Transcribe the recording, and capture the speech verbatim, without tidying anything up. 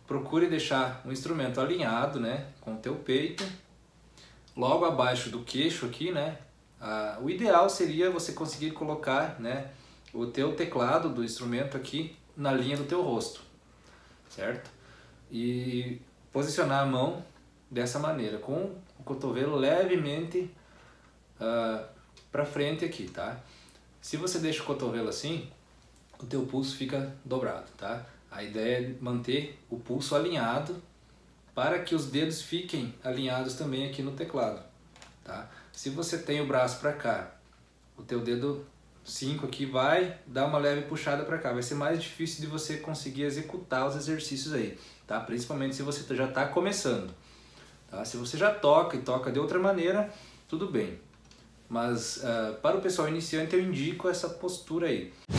procure deixar o instrumento alinhado, né, com o teu peito, logo abaixo do queixo aqui, né. Ah, o ideal seria você conseguir colocar, né, o teu teclado do instrumento aqui na linha do teu rosto, certo? E posicionar a mão dessa maneira, com o cotovelo levemente uh, para frente aqui, tá? Se você deixa o cotovelo assim, o teu pulso fica dobrado, tá? A ideia é manter o pulso alinhado para que os dedos fiquem alinhados também aqui no teclado, tá? Se você tem o braço para cá, o teu dedo cinco aqui vai dar uma leve puxada para cá, vai ser mais difícil de você conseguir executar os exercícios aí, tá? Principalmente se você já está começando, tá? Se você já toca e toca de outra maneira, tudo bem, mas uh, para o pessoal iniciante eu indico essa postura aí.